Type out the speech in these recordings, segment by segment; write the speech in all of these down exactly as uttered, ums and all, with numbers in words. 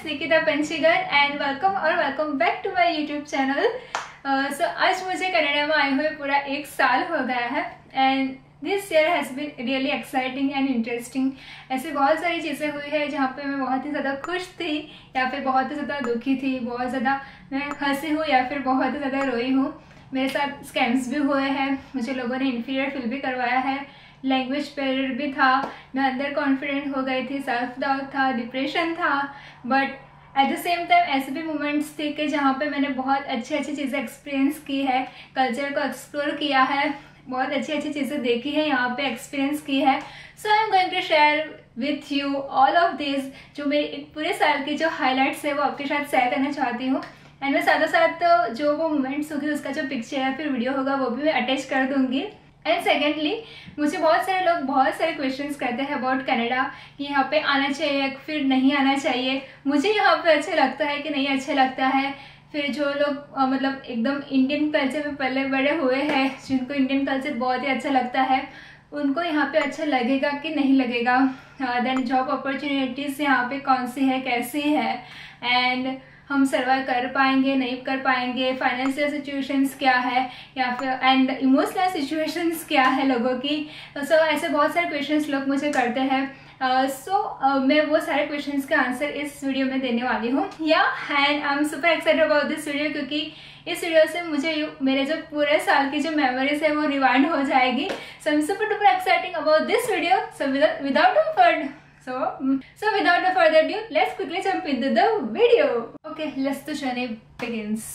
Nikita Panchigar and welcome और welcome back to my YouTube channel. So आज मुझे कनाडा में आए हुए पूरा एक साल हो गया है and this year has been really exciting and interesting. ऐसे बहुत सारी चीज़ें हुई है जहाँ पे मैं बहुत ही ज़्यादा खुश थी या फिर बहुत ही ज़्यादा दुखी थी, बहुत ज़्यादा मैं हंसी हूँ या फिर बहुत ही ज़्यादा रोई हूँ। मेरे साथ स्कैम्स भी हुए हैं, मुझे लोगों ने इन्फीरियर फील भी करवाया है, लैंग्वेज बैरियर भी था, मैं अंदर कॉन्फिडेंट हो गई थी, सेल्फ डाउट था, डिप्रेशन था। But at the same time ऐसे भी मोमेंट्स थे कि जहाँ पे मैंने बहुत अच्छी अच्छी चीज़ें एक्सपीरियंस की है, कल्चर को एक्सप्लोर किया है, बहुत अच्छी अच्छी चीज़ें देखी है, यहाँ पे एक्सपीरियंस की है। So I am going to share with you all of this, जो मेरे एक पूरे साल की जो हाईलाइट्स है वो आपके साथ शेयर करना चाहती हूँ। एंड मैं साथ साथ जो वो मोमेंट्स होगी उसका जो पिक्चर या फिर वीडियो होगा वो भी मैं अटैच कर दूंगी। एंड सेकेंडली मुझे बहुत सारे लोग बहुत सारे क्वेश्चंस करते हैं अबाउट कनाडा कि यहाँ पे आना चाहिए फिर नहीं आना चाहिए। मुझे यहाँ पे अच्छा लगता है कि नहीं अच्छा लगता है। फिर जो लोग आ, मतलब एकदम इंडियन कल्चर में पले बड़े हुए हैं, जिनको इंडियन कल्चर बहुत ही अच्छा लगता है, उनको यहाँ पे अच्छा लगेगा कि नहीं लगेगा। देन जॉब अपॉर्चुनिटीज़ यहाँ पे कौन सी है, कैसी है, एंड हम सर्वाइव कर पाएंगे नहीं कर पाएंगे, फाइनेंशियल सिचुएशंस क्या है या फिर एंड इमोशनल सिचुएशंस क्या है लोगों की। सो so, ऐसे बहुत सारे क्वेश्चंस लोग मुझे करते हैं। सो uh, so, uh, मैं वो सारे क्वेश्चंस के आंसर इस वीडियो में देने वाली हूँ। Yeah and I am super excited about this video, क्योंकि इस वीडियो से मुझे मेरे जो पूरे साल की जो मेमोरीज है वो रिवाइंड हो जाएगी। So I am super duper exciting about this video. So without further So, so without no further ado, let's quickly jump into the video. Okay, let's the journey begins.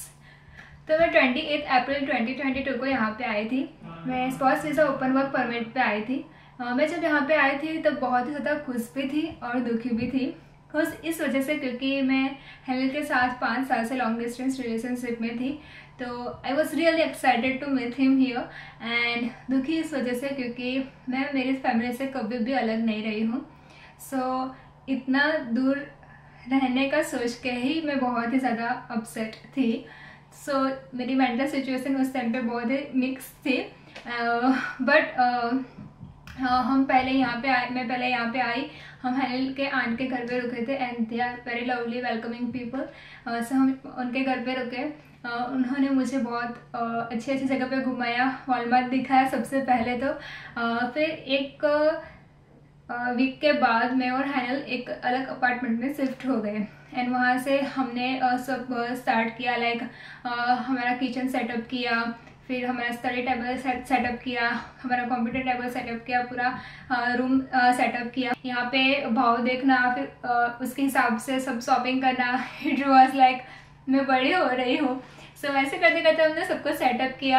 तो मैं अट्ठाईस April twenty twenty two को यहाँ पे आई थी। मैं spouse visa open work permit पे आई थी। uh, मैं जब यहाँ पे आई थी तब बहुत ही ज़्यादा खुश भी थी और दुखी भी थी। खुश इस वजह से क्योंकि मैं हेनल के साथ पाँच साल से लॉन्ग डिस्टेंस रिलेशनशिप में थी, तो I was really excited to meet him here. And दुखी इस वजह से क्योंकि मैं मेरी फैमिली से कभी भी अलग नहीं रही हूँ। सो so, इतना दूर रहने का सोच के ही मैं बहुत ही ज़्यादा अपसेट थी। सो so, मेरी मेंटल सिचुएशन उस टाइम पे बहुत ही मिक्स थी। बट uh, uh, uh, हम पहले यहाँ पे आए मैं पहले यहाँ पे आई हम हेनल के आंट के घर पे रुके थे and they are very lovely welcoming people. So हम उनके घर पे रुके। uh, उन्होंने मुझे बहुत uh, अच्छी अच्छी जगह पे घुमाया, वॉलमार्ट दिखाया सबसे पहले तो। uh, फिर एक uh, वीक के बाद मैं और हैनल एक अलग अपार्टमेंट में शिफ्ट हो गए एंड वहाँ से हमने uh, सब स्टार्ट किया। लाइक uh, हमारा किचन सेटअप किया, फिर हमारा स्टडी टेबल सेटअप किया, हमारा कंप्यूटर टेबल सेटअप किया, पूरा रूम uh, सेटअप किया। यहाँ पे भाव देखना, फिर uh, उसके हिसाब से सब शॉपिंग करना। इट वॉज लाइक मैं बड़ी हो रही हूँ। सो so, वैसे करते करते हमने सब कुछ सेटअप किया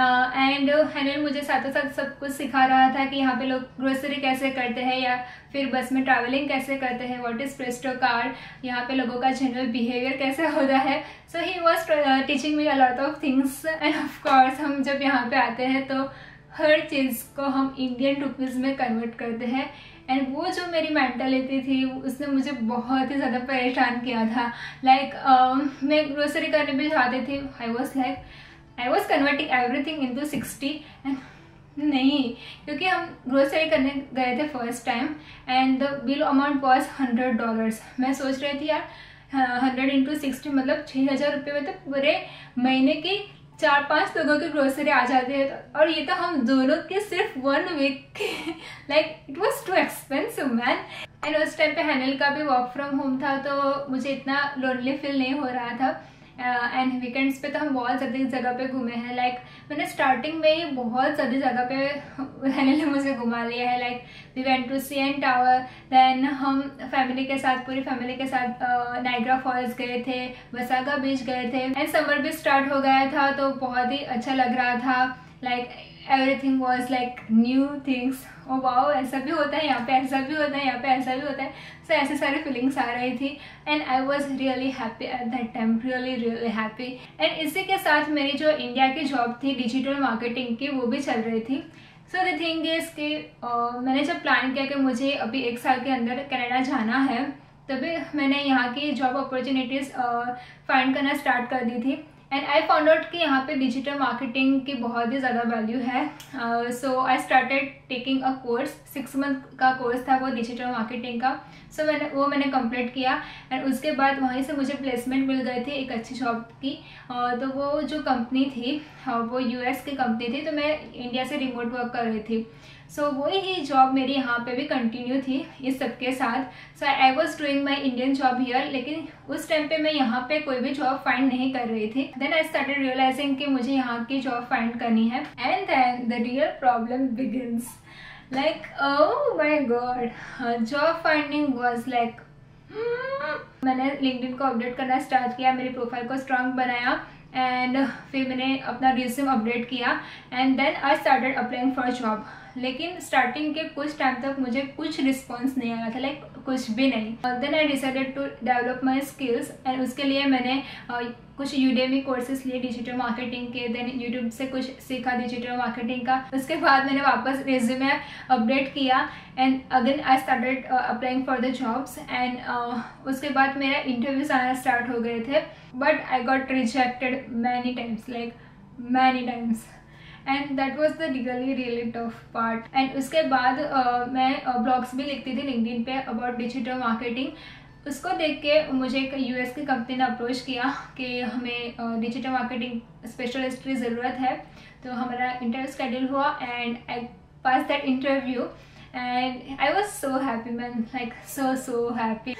एंड uh, हैनल मुझे साथों साथ सब कुछ सिखा रहा था कि यहाँ पे लोग ग्रोसरी कैसे करते हैं या फिर बस में ट्रैवलिंग कैसे करते हैं, व्हाट इज़ प्रेस्टो कार, यहाँ पे लोगों का जनरल बिहेवियर कैसे होता है। So he was teaching me a lot of things and of course हम जब यहाँ पे आते हैं तो हर चीज़ को हम इंडियन रुपीज़ में कन्वर्ट करते हैं। एंड वो जो मेरी मेंटालिटी थी उसने मुझे बहुत ही ज़्यादा परेशान किया था। लाइक like, uh, मैं ग्रोसरी करने भी जाती थी, I was like I was converting everything into sixty and नहीं, क्योंकि हम ग्रोसरी करने गए थे first time and the bill amount was hundred dollars. मैं सोच रही थी यार हंड्रेड इंटू सिक्सटी मतलब छः हज़ार रुपये में तो पूरे महीने की चार पांच लोगों की ग्रोसरी आ जाती है। और ये तो हम दोनों के सिर्फ one week like it was too expensive man. And उस टाइम पे हैनल का भी वर्क फ्रॉम होम था तो मुझे इतना लोनली फील नहीं हो रहा था। एंड uh, वीकेंड्स पे तो हम बहुत ज़्यादा जगह पे घूमे हैं। लाइक like, मैंने स्टार्टिंग में ही बहुत ज़्यादा जगह पे हैनल ने मुझे घुमा लिया है। Like we went to C N tower, then हम फैमिली के साथ पूरी फैमिली के साथ नाइग्रा फॉल्स गए थे, वसागा बीच गए थे एंड समर भी स्टार्ट हो गया था तो बहुत ही अच्छा लग रहा था। Like everything was like new things. Oh wow, ऐसा भी होता है यहाँ पे, ऐसा भी होता है यहाँ पे, ऐसा भी होता है। सो so, ऐसे सारे फीलिंग्स आ रही थी and I was really happy at that time, really really happy. And इसी के साथ मेरी जो इंडिया की जॉब थी डिजिटल मार्केटिंग की वो भी चल रही थी। सो द थिंग इज कि मैंने जब प्लान किया कि मुझे अभी एक साल के अंदर कनाडा जाना है, तभी मैंने यहाँ की जॉब अपॉर्चुनिटीज़ फाइंड करना स्टार्ट कर दी थी। एंड आई फाउंड आउट कि यहाँ पे डिजिटल मार्केटिंग की बहुत ही ज़्यादा वैल्यू है. So I started taking a course. Six month का कोर्स था वो डिजिटल मार्केटिंग का. सो so, मैंने वो मैंने कंप्लीट किया एंड उसके बाद वहीं से मुझे प्लेसमेंट मिल गए थे एक अच्छी जॉब की. uh, तो वो जो कंपनी थी uh, वो यूएस की कंपनी थी, तो मैं इंडिया से रिमोट वर्क कर रही थी. सो so, वही ही जॉब मेरी यहाँ पे भी कंटिन्यू थी इस सब के साथ. So I was doing my Indian job here, लेकिन उस टाइम पे मैं यहाँ पे कोई भी जॉब फाइंड नहीं कर रही थी. देन आई स्टार्टेड रियलाइजिंग कि मुझे यहाँ की जॉब फाइंड करनी है. And then the real problem begins. Like oh my god, job finding was like, मैंने लिंक्डइन को अपडेट करना स्टार्ट किया, मेरी प्रोफाइल को स्ट्रांग बनाया एंड फिर मैंने अपना रिज्यूम अपडेट किया and then I started applying for job. लेकिन स्टार्टिंग के कुछ टाइम तक मुझे कुछ रिस्पॉन्स नहीं आया था, लाइक कुछ भी नहीं. Then I decided to develop my skills and उसके लिए मैंने uh, कुछ यूडेमी कोर्सेज लिए डिजिटल मार्केटिंग के. देन यूट्यूब से कुछ सीखा डिजिटल मार्केटिंग का. उसके बाद मैंने वापस रिज्यूमे अपडेट किया and again I started applying for the jobs. And उसके बाद मेरा इंटरव्यूज आना स्टार्ट हो गए थे, but I got rejected many times, like many times. And that was the really really tough part. And उसके बाद uh, मैं ब्लॉग्स uh, भी लिखती थी लिंक्डइन पे अबाउट डिजिटल मार्केटिंग. उसको देख के मुझे एक यूएस की कंपनी ने अप्रोच किया कि हमें डिजिटल मार्केटिंग स्पेशलिस्ट की ज़रूरत है. तो हमारा इंटरव्यू शेड्यूल हुआ and I pass that interview and I was so happy man, like so so happy.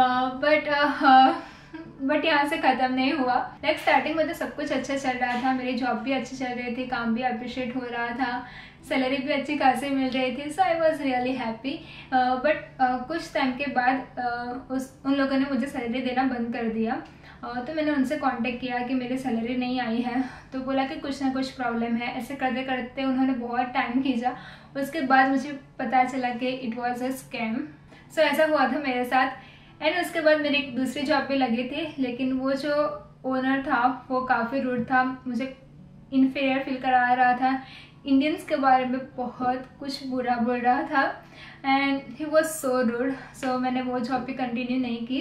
But but यहाँ से ख़त्म नहीं हुआ. लाइक स्टार्टिंग में तो सब कुछ अच्छा चल रहा था, मेरी जॉब भी अच्छी चल रही थी, काम भी अप्रिशिएट हो रहा था, सैलरी भी अच्छी खासी मिल रही थी. So I was really happy. But कुछ टाइम के बाद uh, उस उन लोगों ने मुझे सैलरी देना बंद कर दिया. uh, तो मैंने उनसे कांटेक्ट किया कि मेरी सैलरी नहीं आई है. तो बोला कि कुछ ना कुछ प्रॉब्लम है. ऐसे करते करते उन्होंने बहुत टाइम खींचा. उसके बाद मुझे पता चला कि it was a scam. So ऐसा हुआ था मेरे साथ. एंड उसके बाद मेरी एक दूसरी जॉब पे लगी थी, लेकिन वो जो ओनर था वो काफ़ी रूड था, मुझे इन्फीरियर फील करा रहा था, इंडियंस के बारे में बहुत कुछ बुरा बोल रहा था and he was so rude. So मैंने वो जॉब भी कंटिन्यू नहीं की.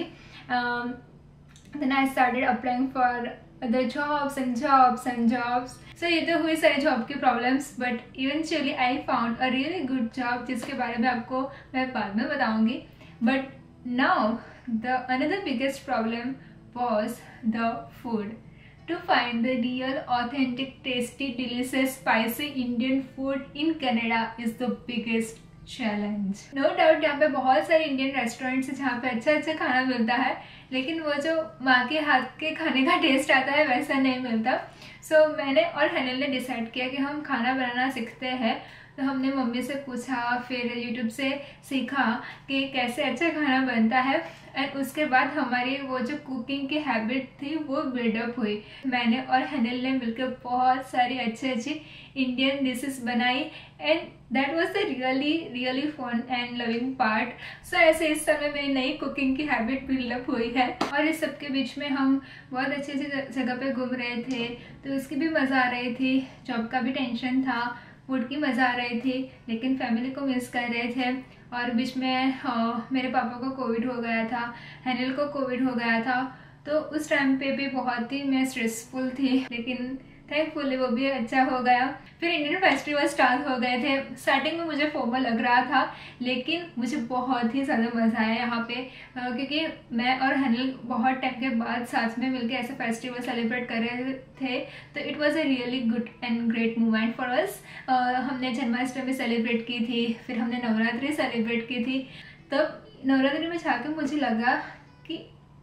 Then I started applying for other jobs and jobs and jobs. So ये तो हुई सारी जॉब की problems, but eventually I found a really good job जिसके बारे में आपको मैं बाद में बताऊँगी. But now the another biggest problem was the food. To find the real authentic tasty delicious spicy Indian food in Canada is the biggest challenge. No doubt यहाँ पे बहुत सारे इंडियन रेस्टोरेंट्स हैं जहाँ पे अच्छा अच्छा खाना मिलता है, लेकिन वो जो माँ के हाथ के खाने का टेस्ट आता है वैसा नहीं मिलता. सो so, मैंने और हनील ने डिसाइड किया कि हम खाना बनाना सीखते हैं. तो हमने मम्मी से पूछा, फिर यूट्यूब से सीखा कि कैसे अच्छा खाना बनता है एंड उसके बाद हमारी वो जो कुकिंग की हैबिट थी वो बिल्डअप हुई. मैंने और हनील ने मिलकर बहुत सारी अच्छी अच्छी इंडियन डिशेस बनाई and that was the really really fun and loving part. So ऐसे इस समय मेरी नई कुकिंग की हैबिट बिल्डअप हुई है और इस सब के बीच में हम बहुत अच्छी अच्छी जगह पे घूम रहे थे, तो इसकी भी मज़ा आ रही थी. जॉब का भी टेंशन था, फूड की मज़ा आ रही थी, लेकिन फैमिली को मिस कर रहे थे. और बीच में हाँ, मेरे पापा को कोविड हो गया था, हनील को कोविड हो गया था. तो उस टाइम पे भी बहुत ही मैं स्ट्रेसफुल थी, लेकिन थैंकफुली वो भी अच्छा हो गया. फिर इंडियन फेस्टिवल स्टार्ट हो गए थे. स्टार्टिंग में मुझे फोमो लग रहा था, लेकिन मुझे बहुत ही ज़्यादा मज़ा आया यहाँ पे, क्योंकि मैं और हनील बहुत टाइम के बाद साथ में मिलकर ऐसे फेस्टिवल सेलिब्रेट कर रहे थे. तो it was a really good and great moment for us. हमने जन्माष्टमी सेलिब्रेट की थी, फिर हमने नवरात्रि सेलिब्रेट की थी. तब नवरात्रि में जाकर मुझे लगा कि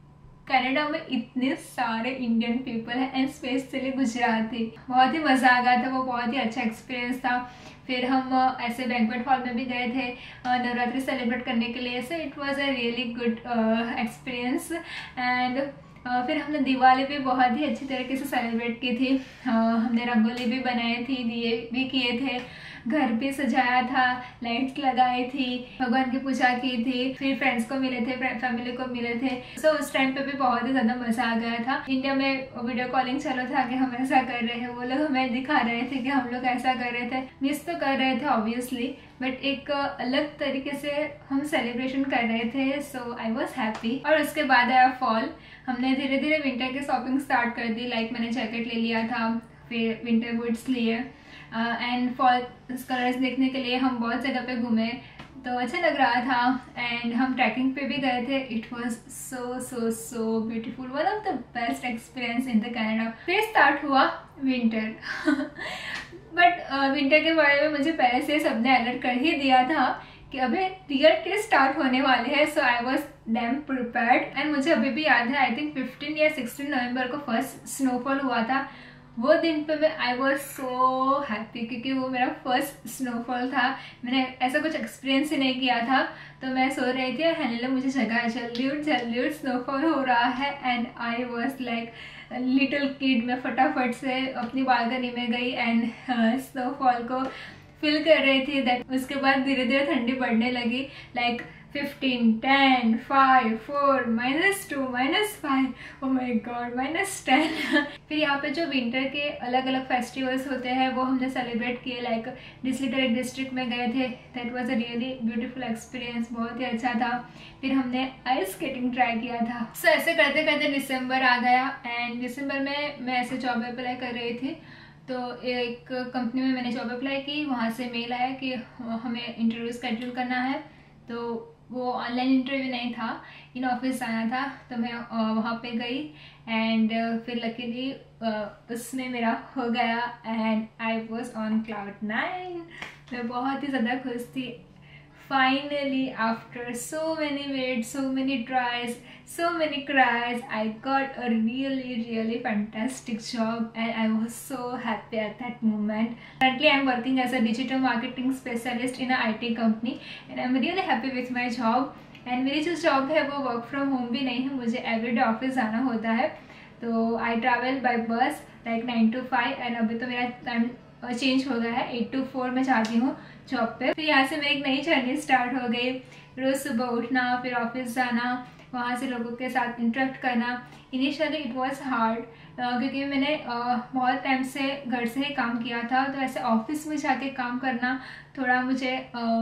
कनाडा में इतने सारे इंडियन पीपल हैं एंड स्पेशली गुजराती. बहुत ही मज़ा आ गया था, वो बहुत ही अच्छा एक्सपीरियंस था. फिर हम ऐसे बैंक्वेट हॉल में भी गए थे नवरात्रि सेलिब्रेट करने के लिए. So it was a really good experience. And फिर हमने दिवाली भी बहुत ही अच्छी तरीके से सेलिब्रेट की थी. uh, हमने रंगोली भी बनाई थी, दिए भी किए थे. घर भी सजाया था, लाइट्स लगाई थी, भगवान की पूजा की थी, फिर फ्रेंड्स को मिले थे, फैमिली को मिले थे। सो so, उस टाइम पे भी बहुत ही ज़्यादा मज़ा आ गया था। इंडिया में वीडियो कॉलिंग चलो था कि हम ऐसा कर रहे हैं, वो लोग हमें दिखा रहे थे कि हम लोग ऐसा कर रहे थे। मिस तो कर रहे थे ऑब्वियसली, बट एक अलग तरीके से हम सेलिब्रेशन कर रहे थे। So I was happy. और उसके बाद आया फॉल। हमने धीरे धीरे विंटर की शॉपिंग स्टार्ट कर दी। लाइक मैंने जैकेट ले लिया था, फिर विंटर बूट्स लिए, एंड फॉल कलर्स देखने के लिए हम बहुत जगह पे घूमे, तो अच्छा लग रहा था। एंड हम ट्रैकिंग पे भी गए थे। It was so so so beautiful, one of the best experience in the Canada. फिर स्टार्ट हुआ विंटर। बट विंटर के बारे में मुझे पहले से सबने अलर्ट कर ही दिया था कि अभी रियल टेस्ट स्टार्ट होने वाले हैं। So I was damn prepared. And मुझे अभी भी याद है, आई थिंक फिफ्टीन या सिक्सटीन नवंबर को फर्स्ट स्नोफॉल हुआ था। वो दिन पे मैं आई वॉज सो हैप्पी, क्योंकि वो मेरा फर्स्ट स्नोफॉल था। मैंने ऐसा कुछ एक्सपीरियंस ही नहीं किया था। तो मैं सो रही थी और हैनिल मुझे जगह जल्दी उठ जल्दी उठ स्नोफॉल हो रहा है। And I was like little kid. मैं फटाफट से अपनी बालकनी में गई एंड स्नोफॉल को फील कर रही थी। दैट उसके बाद धीरे धीरे ठंडी बढ़ने लगी। Like fifteen, ten, five, four, minus two, minus five, oh my god, minus ten. फिर यहाँ पे जो विंटर के अलग अलग फेस्टिवल्स होते हैं वो हमने सेलिब्रेट किए। लाइक डिस्ट्रिक्ट डिस्ट्रिक्ट में गए थे। That was a really beautiful experience, बहुत ही अच्छा था। फिर हमने आइस स्केटिंग ट्राई किया था। सो so, ऐसे करते करते दिसंबर आ गया। एंड दिसंबर में मैं ऐसे जॉब अप्लाई कर रही थी। तो एक कंपनी में मैंने जॉब अप्लाई की। वहाँ से मेल आया कि हमें इंटरव्यू शेड्यूल करना है। तो वो ऑनलाइन इंटरव्यू नहीं था, इन ऑफिस आना था। तो मैं वहाँ पे गई एंड फिर लकीली उसमें मेरा हो गया। And I was on cloud nine. मैं बहुत ही ज़्यादा खुश थी। Finally, after so many waits, so many tries, so many cries, I got a really, really fantastic job and I was so happy at that moment. Currently, I'm working as a digital marketing specialist in a I T company and I'm really happy with my job. And मेरी जो job है वो work from home भी नहीं है, मुझे everyday office जाना होता है। तो I travel by bus like nine to five and अभी तो मेरा टाइम चेंज हो गया है, एट टू फोर में जाती हूँ जॉब पे। फिर यहाँ से मेरी एक नई जर्नी स्टार्ट हो गई। रोज़ सुबह उठना, फिर ऑफिस जाना, वहाँ से लोगों के साथ इंटरेक्ट करना। इनिशियली इट वाज हार्ड क्योंकि मैंने uh, बहुत टाइम से घर से ही काम किया था। तो ऐसे ऑफिस में जाके काम करना थोड़ा मुझे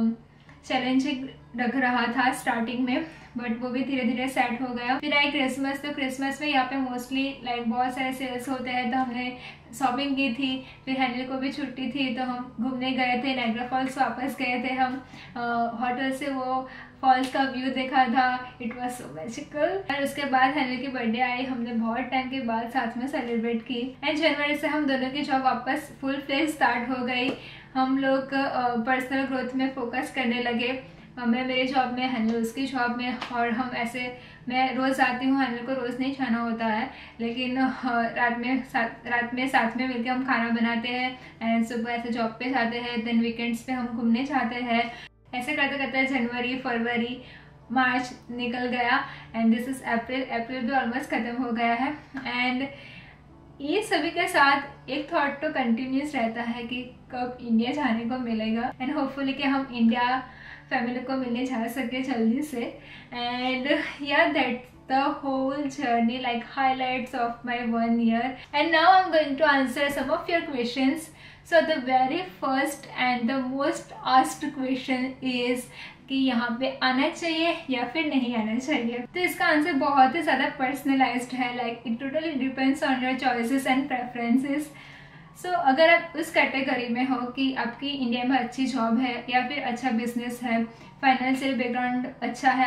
चैलेंजिंग uh, लग रहा था स्टार्टिंग में, बट वो भी धीरे धीरे सेट हो गया। फिर आई क्रिसमस। तो क्रिसमस में यहाँ पे मोस्टली लाइक बहुत सारे सेल्स होते हैं, तो हमने शॉपिंग की थी। फिर हैनिल को भी छुट्टी थी तो हम घूमने गए थे, नायग्रा फॉल्स वापस गए थे हम। होटल से वो फॉल्स का व्यू देखा था। It was so magical. और उसके बाद हैनिल की बर्थडे आई, हमने बहुत टाइम के बाद साथ में सेलिब्रेट की। एंड जनवरी से हम दोनों की जॉब वापस फुल फ्लेज स्टार्ट हो गई। हम लोग पर्सनल ग्रोथ में फोकस करने लगे। मैं मेरे जॉब में, हैनिल उसकी जॉब में। और हम ऐसे, मैं रोज़ आती हूँ, हैनिल को रोज़ नहीं खाना होता है, लेकिन रात में साथ रात में साथ में मिलकर हम खाना बनाते हैं। एंड सुबह ऐसे जॉब पे जाते हैं, देन वीकेंड्स पे हम घूमने जाते हैं। ऐसे करते करते जनवरी, फरवरी, मार्च निकल गया एंड दिस इज़ अप्रैल। अप्रैल भी ऑलमोस्ट ख़त्म हो गया है। एंड ये सभी के साथ एक थॉट तो कंटिन्यूस रहता है कि कब इंडिया जाने को मिलेगा एंड होपफुली कि हम इंडिया फैमिली को मिलने जा सके जल्दी से। एंड या that's the whole journey, like highlights of my one year. And now I'm going to answer some of your questions. So the very first and the most asked question is कि यहाँ पे आना चाहिए या फिर नहीं आना चाहिए। तो इसका आंसर बहुत ही ज़्यादा पर्सनलाइज्ड है। Like it totally depends on your choices and preferences. So so, अगर आप उस कैटेगरी में हो कि आपकी इंडिया में अच्छी जॉब है या फिर अच्छा बिजनेस है, फाइनेंशियल बैकग्राउंड अच्छा है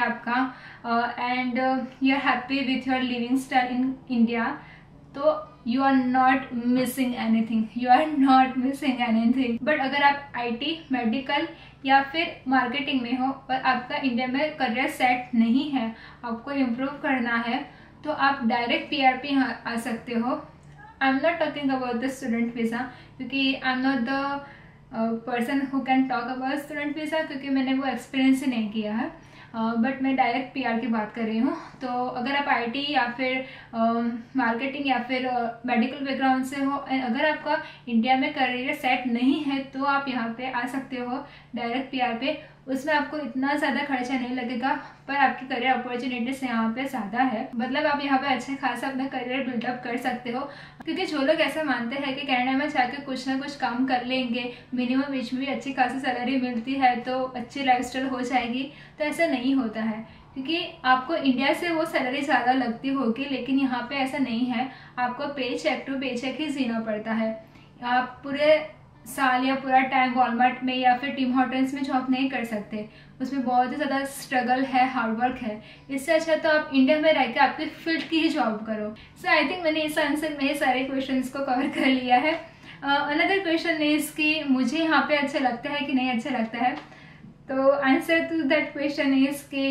आपका, and you are happy with your living style in India, तो you are not missing anything, you are not missing anything. But अगर आप आईटी, मेडिकल या फिर मार्केटिंग में हो और आपका इंडिया में करियर सेट नहीं है, आपको इम्प्रूव करना है, तो आप डायरेक्ट पीआरपी आ सकते हो। I am not talking about the student visa, क्योंकि I am not the person who can talk about student visa, क्योंकि मैंने वो एक्सपीरियंस ही नहीं किया है। बट मैं डायरेक्ट पीआर की बात कर रही हूँ। तो अगर आप आईटी या फिर मार्केटिंग या फिर मेडिकल बैकग्राउंड से हो, अगर आपका इंडिया में करियर सेट नहीं है तो आप यहाँ पे आ सकते हो डायरेक्ट पीआर पे। उसमें आपको इतना ज़्यादा खर्चा नहीं लगेगा, पर आपकी करियर अपॉर्चुनिटीज यहाँ पे ज़्यादा है। मतलब आप यहाँ पे अच्छे खासा अपना करियर बिल्डअप कर सकते हो, क्योंकि जो लोग ऐसा मानते हैं कि कनाडा में जाके कुछ ना कुछ काम कर लेंगे, मिनिमम वेज में भी अच्छी खासी सैलरी मिलती है तो अच्छी लाइफस्टाइल हो जाएगी, तो ऐसा नहीं होता है। क्योंकि आपको इंडिया से वो सैलरी ज़्यादा लगती होगी, लेकिन यहाँ पे ऐसा नहीं है। आपको pay cheque to pay cheque ही जीना पड़ता है। आप पूरे साल या पूरा टाइम वॉलमार्ट में या फिर टिम हॉर्टन्स में जॉब नहीं कर सकते, उसमें बहुत ही ज़्यादा स्ट्रगल है, हार्डवर्क है। इससे अच्छा तो आप इंडिया में रह के आपकी फील्ड की ही जॉब करो। सो आई थिंक मैंने इस आंसर में सारे क्वेश्चंस को कवर कर लिया है। अनदर क्वेश्चन इज कि मुझे यहाँ पे अच्छा लगता है कि नहीं अच्छा लगता है। तो answer to that question is कि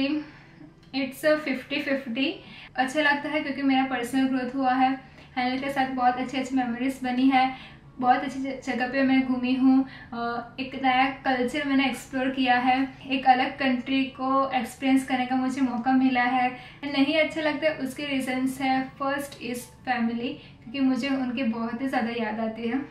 इट्स फिफ्टी फिफ्टी। अच्छा लगता है क्योंकि मेरा पर्सनल ग्रोथ हुआ है, हैनल के साथ बहुत अच्छी अच्छी मेमोरीज बनी है, बहुत अच्छी जगह पे मैं घूमी हूँ, एक नया कल्चर मैंने एक्सप्लोर किया है, एक अलग कंट्री को एक्सपीरियंस करने का मुझे मौका मिला है। नहीं अच्छा लगता है उसके रीजंस है, फर्स्ट इज़ फैमिली, क्योंकि मुझे उनकी बहुत ही ज़्यादा याद आती है।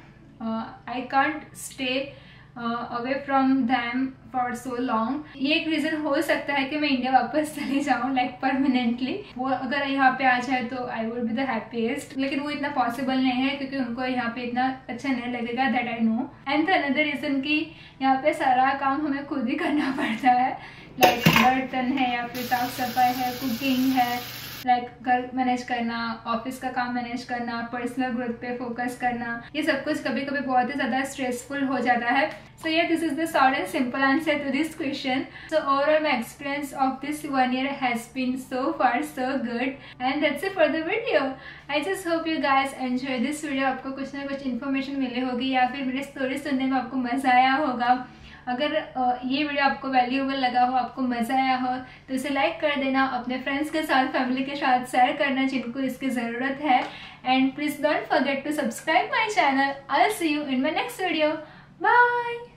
I can't stay away from them for so long. ये एक रीज़न हो सकता है कि मैं इंडिया वापस चली जाऊँ लाइक परमानेंटली। वो अगर यहाँ पे आ जाए तो I would be the happiest, लेकिन वो इतना पॉसिबल नहीं है क्योंकि उनको यहाँ पे इतना अच्छा नहीं लगेगा, that I know. And the another reason कि यहाँ पे सारा काम हमें खुद ही करना पड़ता है, लाइक बर्तन है या फिर साफ सफाई है, कुकिंग है, लाइक like, घर मैनेज करना, ऑफिस का काम मैनेज करना, पर्सनल ग्रोथ पे फोकस करना, ये सब कुछ कभी कभी बहुत ही ज़्यादा स्ट्रेसफुल हो जाता है। सो ये this is the short and simple answer to this question. So overall my experience of this one year has been so far so good, and that's it for the video. I just hope you guys enjoy this video. आपको कुछ ना कुछ information मिली होगी या फिर मेरी story सुनने में आपको मज़ा आया होगा। अगर ये वीडियो आपको वैल्यूएबल लगा हो, आपको मज़ा आया हो, तो इसे लाइक कर देना, अपने फ्रेंड्स के साथ, फैमिली के साथ शेयर करना जिनको इसकी ज़रूरत है। And please don't forget to subscribe my channel. I will see you in my next video. Bye.